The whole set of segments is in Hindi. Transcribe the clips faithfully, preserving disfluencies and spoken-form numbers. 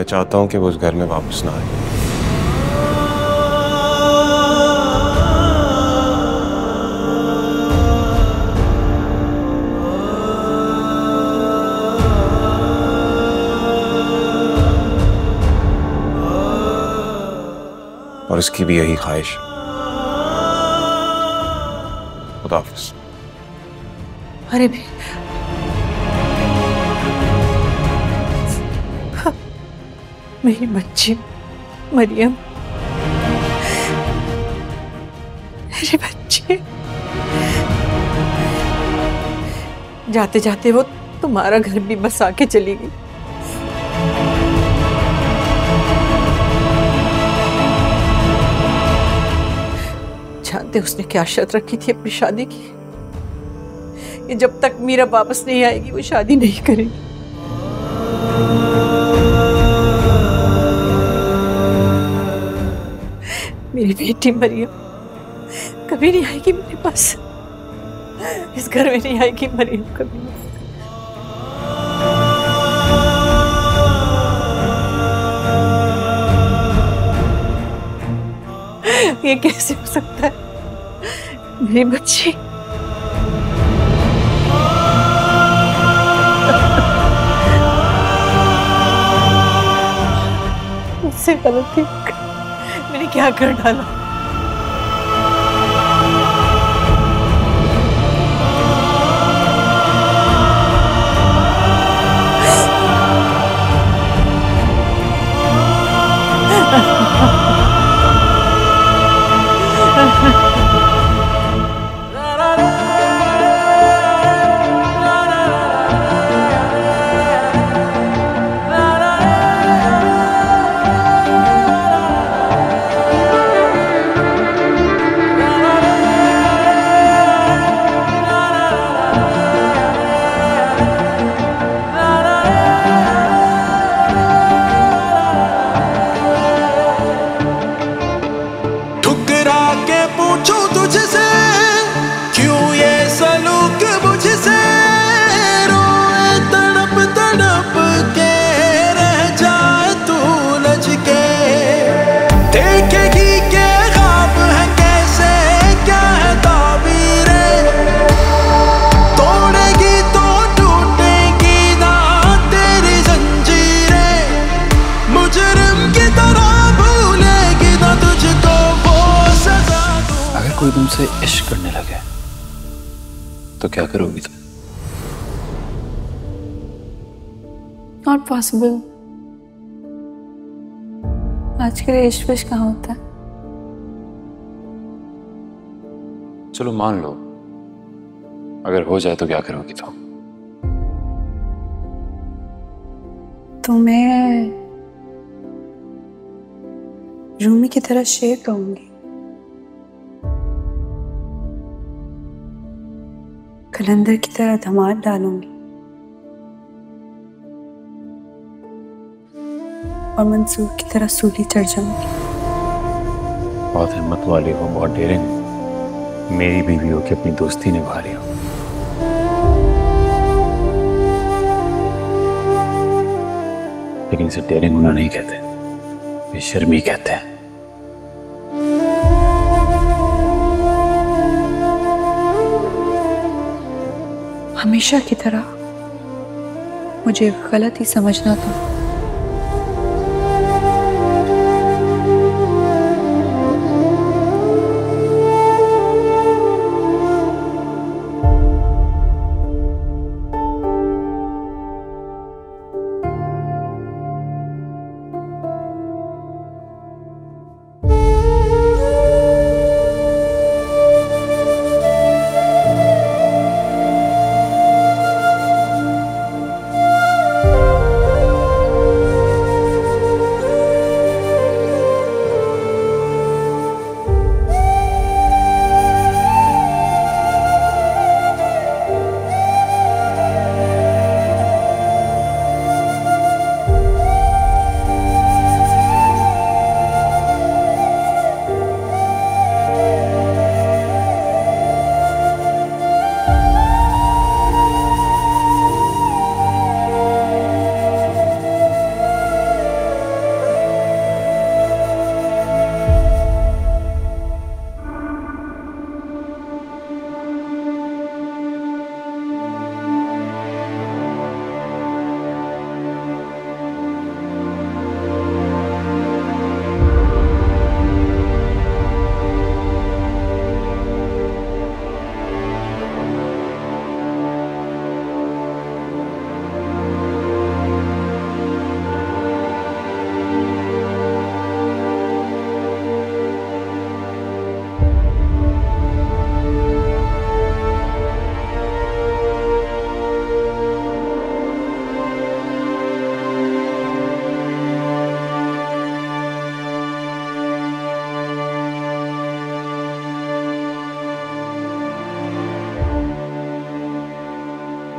मैं चाहता हूं कि वो उस घर में वापस ना आए। और उसकी भी यही ख्वाहिश। खुदा हाफिज। अरे भी मेरी बच्ची मरियम, मेरी बच्ची, जाते जाते वो तुम्हारा घर भी बसा के चली गई। जानते उसने क्या शर्त रखी थी अपनी शादी की? कि जब तक मीरा वापस नहीं आएगी वो शादी नहीं करेगी। मेरी बेटी मरियम कभी नहीं आएगी मेरे पास, इस घर में नहीं आएगी मरियम कभी। ये कैसे हो सकता है? मेरी बच्ची मुझसे गलती, मैंने क्या कर डाला? कोई तुमसे इश्क करने लगे तो क्या करोगी तुम? Not possible. आज के लिए इश्क विश्क कहाँ होता है? चलो मान लो अगर हो जाए तो क्या करोगी तुम? तो मैं रूमी की तरह शेर कहूंगी, कलंदर की तरह धमाल डालूंगी और मंसूर की तरह सूली चढ़ जाऊंगी। बहुत हिम्मत वाली हो, बहुत डेयरिंग हो, मेरी बीवी हो कि अपनी दोस्ती निभा रही हो। लेकिन इसे डेयरिंग होना नहीं कहते, बेशर्मी कहते हैं। हमेशा की तरह मुझे गलत ही समझना था।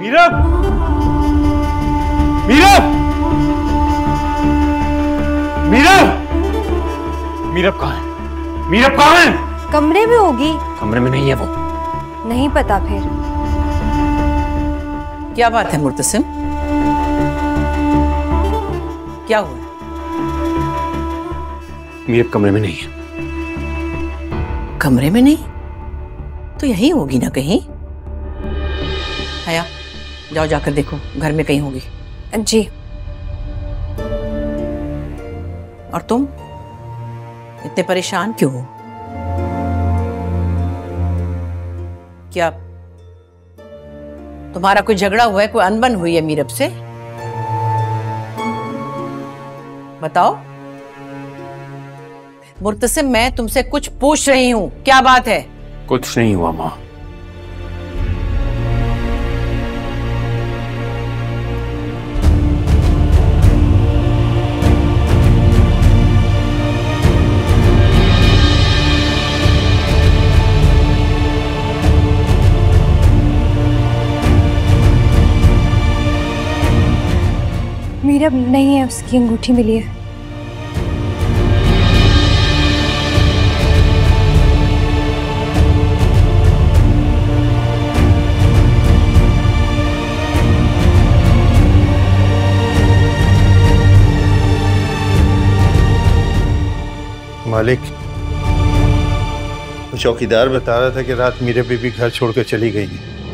मीरब! मीरब! मीरब! मीरब कहाँ है? मीरब कहाँ है? कमरे में होगी। कमरे में नहीं है वो। नहीं पता फिर। क्या बात है मुर्तसिम? क्या हुआ? मीरब कमरे में नहीं है। कमरे में नहीं तो यहीं होगी ना कहीं। हया, जाओ जाकर देखो, घर में कहीं होगी। जी। और तुम इतने परेशान क्यों हो? क्या तुम्हारा कोई झगड़ा हुआ है, कोई अनबन हुई है मीरब से? बताओ। मुर्तसिम, मैं तुमसे कुछ पूछ रही हूं, क्या बात है? कुछ नहीं हुआ माँ। मीरब नहीं है, उसकी अंगूठी मिली है। मालिक, चौकीदार बता रहा था कि रात मीरा बीबी घर छोड़कर चली गई है।